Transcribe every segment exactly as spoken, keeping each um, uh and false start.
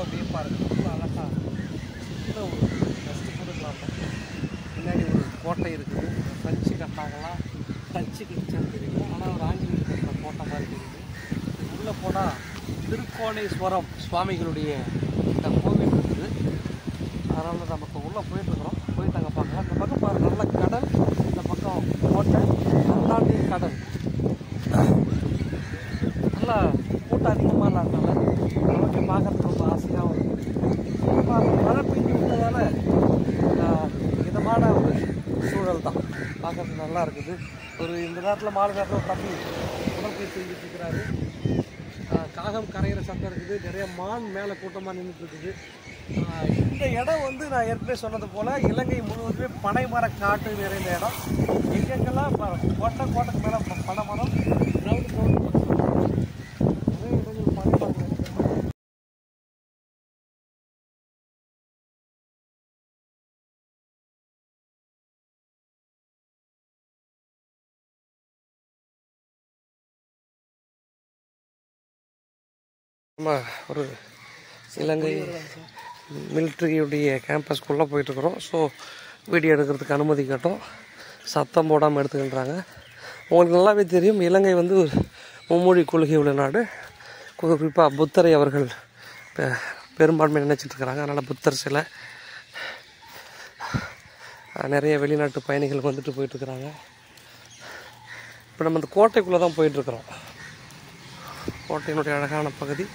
வியப்பாக இருக்குது. ரொம்ப அழகாக சின்ன ஒரு ஃபஸ்ட்டு கொடுக்கலாம். பின்னாடி ஒரு கோட்டை இருக்குது. ஃப்ரெஞ்சு கட்டாங்கலாம் ஃப்ரெஞ்சு கட்டிச்சான்னு தெரியும். ஆனால் ஒரு ஆங்கிலேயர் கட்டின கோட்டை மாதிரி தெரியுது. உள்ளே போனால் திருக்கோணேஸ்வரம் சுவாமிகளுடைய இந்த கோவில் இருக்குது. அதனால் நமக்கு உள்ளே போயிட்டுருக்குறோம். போயிட்டு அங்கே பார்க்கலாம். இந்த பக்கம் பாருங்கள், நல்ல கடல், இந்த பக்கம் கோட்டை, அந்தாண்டி கடல். நல்லா கூட்டம் அதிகமாக இல்லாதனால நமக்கு பார்க்கறதுக்கு ரொம்ப ஆசையாகவும் இருக்குது. மழை பெஞ்சு விட்டதால இதமான ஒரு சூழல் தான், பார்க்கறதுக்கு நல்லா இருக்குது. ஒரு இந்த நேரத்தில் மாலை நேரத்தில் ஒரு தம்பி உடற்பயிற்சி செஞ்சுட்டு இருக்கிறாரு. காகம் கரையிற சத்தம் இருக்குது. நிறைய மான் மேலே கூட்டமாக நின்றுட்டு இருக்குது. இந்த இடம் வந்து நான் ஏற்கனவே சொன்னது போல் இலங்கை முழுவதுமே பனைமர காட்டு நிறைந்த இடம். எங்கெங்கெல்லாம் கோட்டை கோட்டைக்கு மேலே பனை மரம் கிரவுண்ட் கிரவுண்ட் நிறைய இடங்கள் பார்த்து. நம்ம ஒரு இலங்கை மிலிட்ரியுடைய கேம்பஸ்குள்ளே போயிட்டுருக்குறோம். ஸோ வீடியோ எடுக்கிறதுக்கு அனுமதி கேட்டோம். சத்தம் போடாமல் எடுத்துக்கின்றாங்க. உங்களுக்கு நல்லாவே தெரியும், இலங்கை வந்து ஒரு மும்மொழி கொள்கை உள்ள நாடு. குறிப்பாக புத்தரை அவர்கள் பெரும்பான்மை நினச்சிட்ருக்கிறாங்க. அதனால் புத்தர் சிலை நிறைய வெளிநாட்டு பயணிகள் வந்துட்டு போயிட்டுருக்குறாங்க. இப்போ நம்ம இந்த கோட்டைக்குள்ளே தான் போயிட்டுருக்குறோம். கோட்டையினுடைய அழகான பகுதி,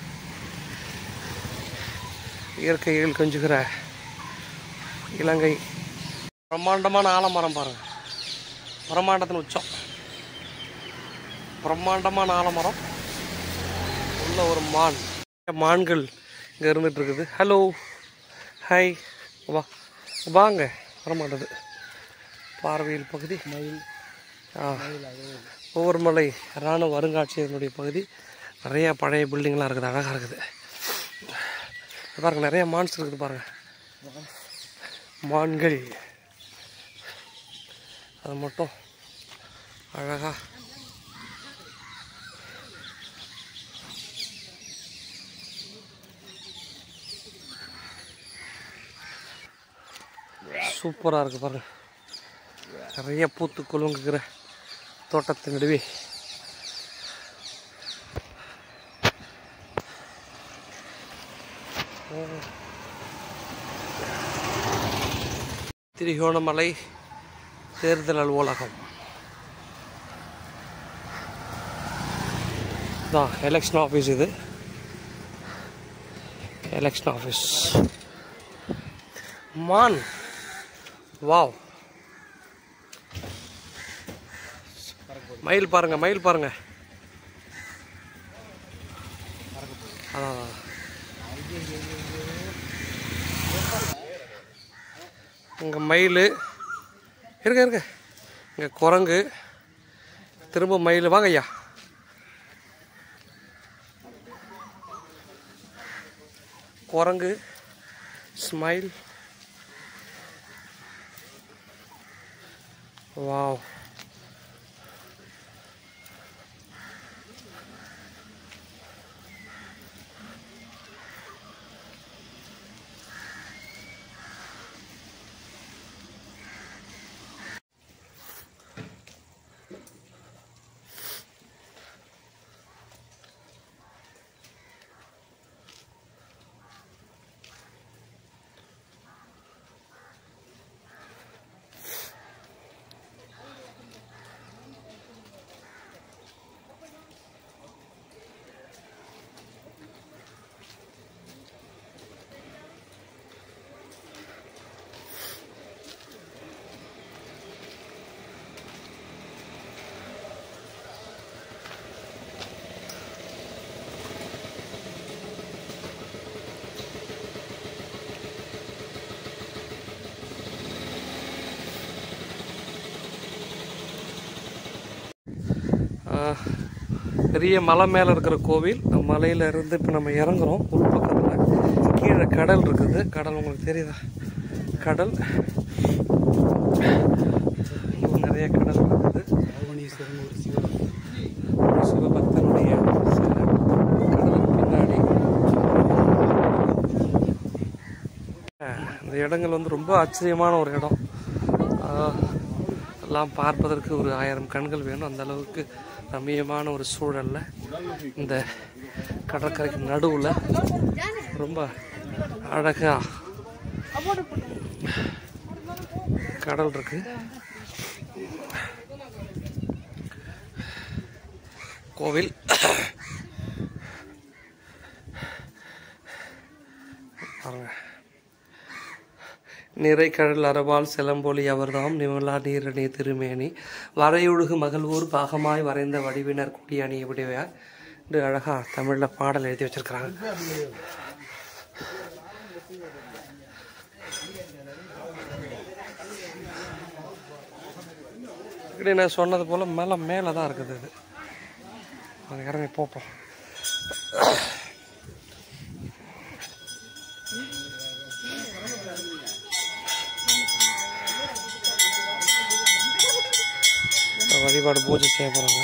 இயற்கையில் கொஞ்சுகிற இலங்கை. பிரம்மாண்டமான ஆலமரம் பாருங்கள், பிரம்மாண்டத்தின் உச்சம். பிரம்மாண்டமான ஆலமரம் உள்ள ஒரு மான், மான்கள் இங்கே இருந்துட்டு இருக்குது. ஹலோ, ஹாய், வா வாங்க. வரமாட்டது பார்வையில் பகுதி. மயில் ஒவ்வொரு மலை இராணுவ அருங்காட்சியகத்தினுடைய பகுதி. நிறையா பழைய பில்டிங்லாம் இருக்குது, அழகாக இருக்குது. பாருங்கள், நிறைய மான்ஸ் இருக்குது பாருங்கள், மான்கள். அது மட்டும் அழகாக சூப்பராக இருக்குது பாருங்கள். நிறைய பூத்து குலுங்குகிற தோட்டத்தின் நடுவே திரிகோணமலை தேர்தல் அலுவலகம் தான், எலெக்ஷன் ஆஃபீஸ். இது எலெக்ஷன் ஆஃபீஸ். மான், வாவ். மயில் பாருங்க, மயில் பாருங்க. அதான் இங்கே மயில் இருக்க இருக்க இங்கே குரங்கு, திரும்ப மயில். வாங்க ஐயா. குரங்கு, ஸ்மைல், வாவ். பெரிய மலை மேலே இருக்கிற கோவில். மலையில இருந்து இப்போ நம்ம இறங்குறோம். உள் பக்கத்தில் கீழே கடல் இருக்குது. கடல் உங்களுக்கு தெரியுதா? கடல், நிறைய கடல் இருக்குது. சிவபக்தனுடைய கடலுக்கு பின்னாடி இந்த இடங்கள் வந்து ரொம்ப ஆச்சரியமான ஒரு இடம். எல்லாம் பார்ப்பதற்கு ஒரு ஆயிரம் கண்கள் வேணும். அந்த அளவுக்கு ரம்மியமான ஒரு சூழலில் இந்த கடற்கரைக்கு நடுவில் ரொம்ப அழகாக கடல் இருக்கு. கோவில் நிறை கடல் அரபால் செலம்பொலி அவர்தாம் நிமலா நீரணி திருமேனி வரையொழுகு மகிழ்வூர் பாகமாய் வரைந்த வடிவினர் கூடி அணிய விடுவார் என்று அழகா தமிழ்ல பாடல் எழுதி வச்சிருக்கிறாங்க. இப்படி நான் சொன்னது போல மேல மேல தான் இருக்குது. இது அது இறங்கி போப்போம். வழிபாடு பூஜை செய்ய போறாங்க.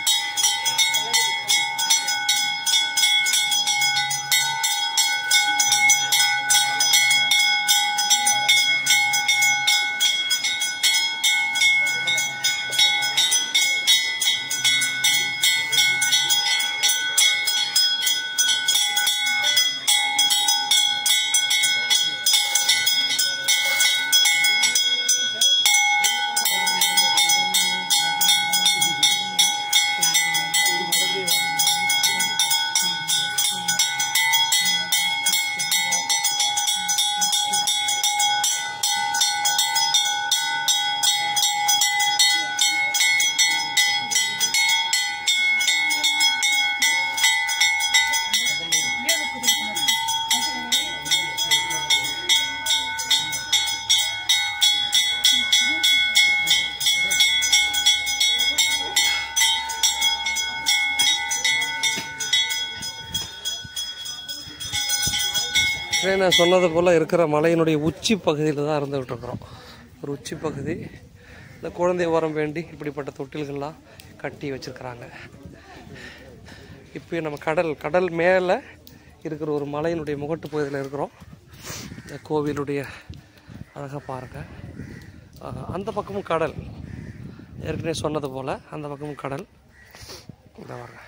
நான் சொன்னது போல் இருக்கிற மலையினுடைய உச்சி பகுதியில் தான் இருந்துகிட்டு இருக்கிறோம். ஒரு உச்சி பகுதி. இந்த குழந்தை வரம் வேண்டி இப்படிப்பட்ட தொட்டில்கள்லாம் கட்டி வச்சுருக்கிறாங்க. இப்போ நம்ம கடல் கடல் மேலே இருக்கிற ஒரு மலையினுடைய முகட்டு பகுதியில் இருக்கிறோம். இந்த கோவிலுடைய அழகாக பாருங்க. அந்த பக்கமும் கடல், ஏற்கனவே சொன்னது போல் அந்த பக்கமும் கடல். இந்த பாருங்க.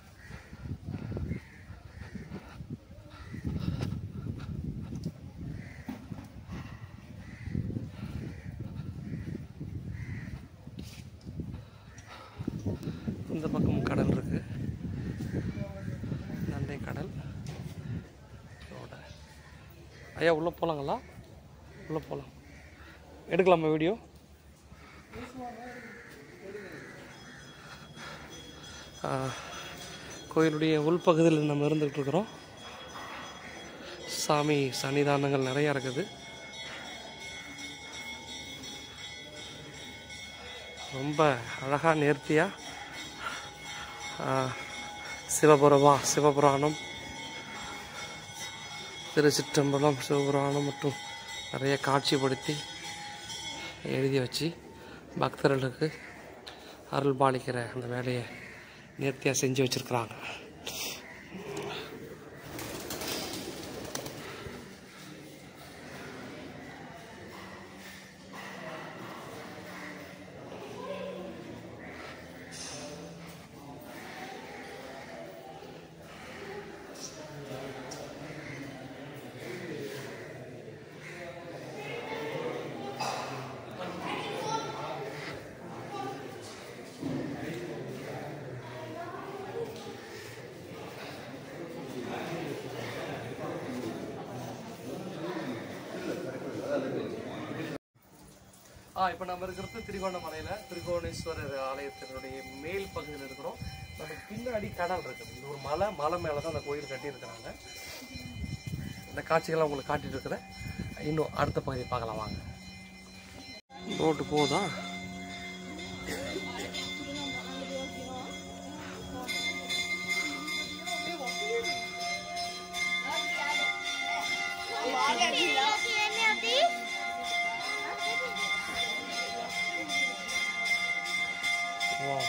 இந்த பக்கம் கடல் இருக்கு, நண்டை கடல். ஐயா உள்ளே போகலாங்களா? உள்ளே போகலாம். எடுக்கலாமா வீடியோ? கோயிலுடைய உள்பகுதியில் நம்ம இருந்துகிட்டு இருக்கிறோம். சாமி சன்னிதானங்கள் நிறையா இருக்குது. ரொம்ப அழகாக நேர்த்தியாக சிவபுரமா சிவபுராணம், திருச்சிற்றம்பலம், சிவபுராணம் மற்றும் நிறைய காட்சிப்படுத்தி எழுதி வச்சு பக்தர்களுக்கு அருள் பாலிக்கிற அந்த வேலையை நேர்த்தியாக செஞ்சு வச்சுருக்குறாங்க. ஆ இப்போ நம்ம இருக்கிறது திருகோணமலையில் திருகோணேஸ்வரர் ஆலயத்தினுடைய மேல் பகுதியில் இருக்கிறோம். நமக்கு பின்னாடி கடல் இருக்குது. இது ஒரு மலை, மலை மேலே தான் அந்த கோயில் கட்டியிருக்கிறாங்க. இந்த காட்சிகள்லாம் உங்களுக்கு காட்டிட்டு இருக்கிறேன். இன்னும் அடுத்த பகுதியை பார்க்கலாம் வாங்க. போட்டு போதா? Wow.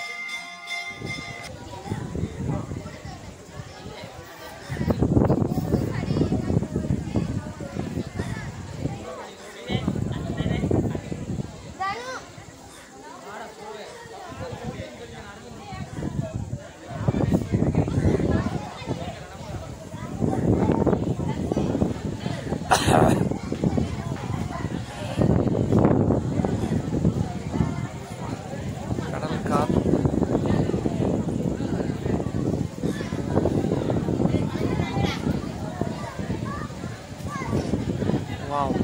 கடல் காத்து வாவ்